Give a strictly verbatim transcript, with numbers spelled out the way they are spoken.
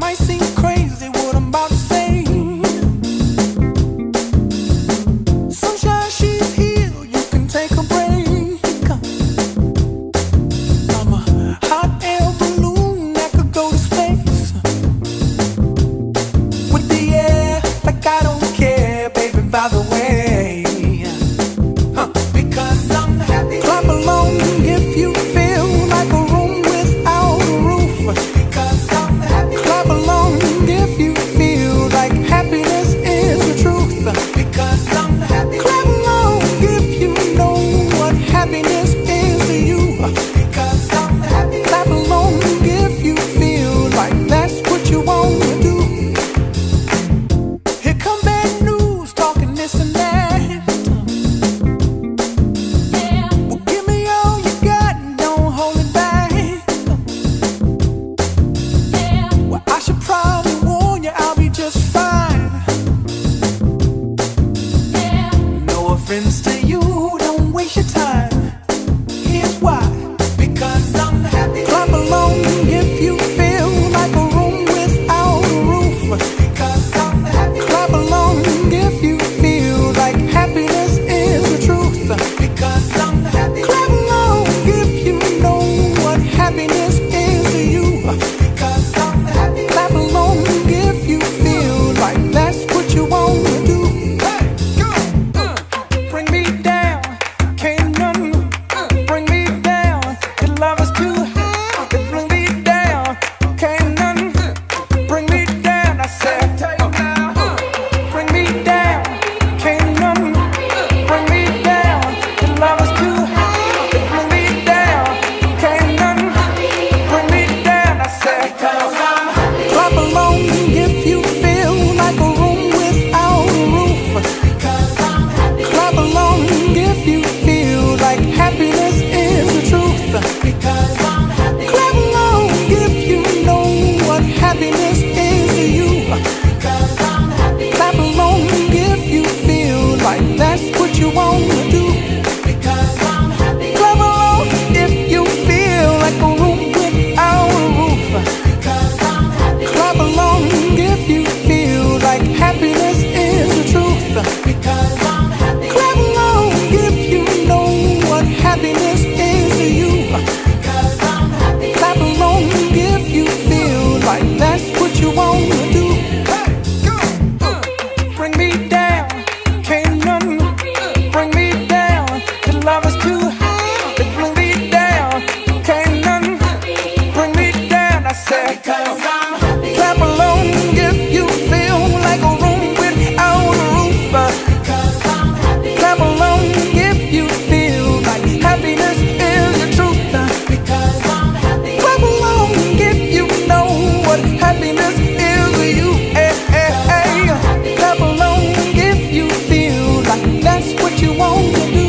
might seem crazy what I'm about to say. Sunshine, she's here, you can take a break. I'm a hot air balloon that could go to space. With the air, like I don't care, baby, by the way. Huh. Because I'm happy. Clap along if you feel like a room without a roof. Because I'm happy. Clap along if you feel like happiness is the truth. Because I'm happy. Clap along if you know what happiness is to you. Because I'm happy. Clap along if you feel like that's what you want to do. Here come bad news, talking this and that. Well, give me all you got and don't hold it back. Well, I should probably warn you, I'll be just fine. No offense to you, don't waste your time. Here's why. Because I'm happy. Clap along if you feel like a room without a roof. Because I'm happy. Clap along if you feel like happiness is the truth. Because I'm happy. Clap along if you know what happiness is to you. Because I'm happy. Clap along if you feel like that's what you want to do. Hey, go, uh, bring me down, can't none bring me down. Your love is too high, it bring me down, can't none bring me down. I said, uh, bring me down, can't none bring me down. Your love is too high, it bring me down, can't none bring me down. I said, clap along if you feel like a room without a roof. Clap along if you feel like happiness is the truth. Because I'm happy. Clap along if you know what happiness is to you. Because I'm happy. Clap along if you feel like that's what you want to do. Because I'm happy. Clap along if you feel like a room without a roof. Because I'm happy. Clap along if you feel like happiness is the truth. Because I'm happy. Clap along if you know what happiness is to you. Because I'm happy. Clap along if you feel like that's what you want to do. Hey, go, uh, bring me down, can't none bring me down. Your love is too high, it bring me down, can't none bring me down. I said, because I'm happy. Clap along if you feel like a room without a roof. Because I'm happy. Clap along if you feel like happiness is the truth. Because I'm happy. Clap along if you know what happiness is to you. Hey, hey, hey. Clap along if you feel like that's what you want to do.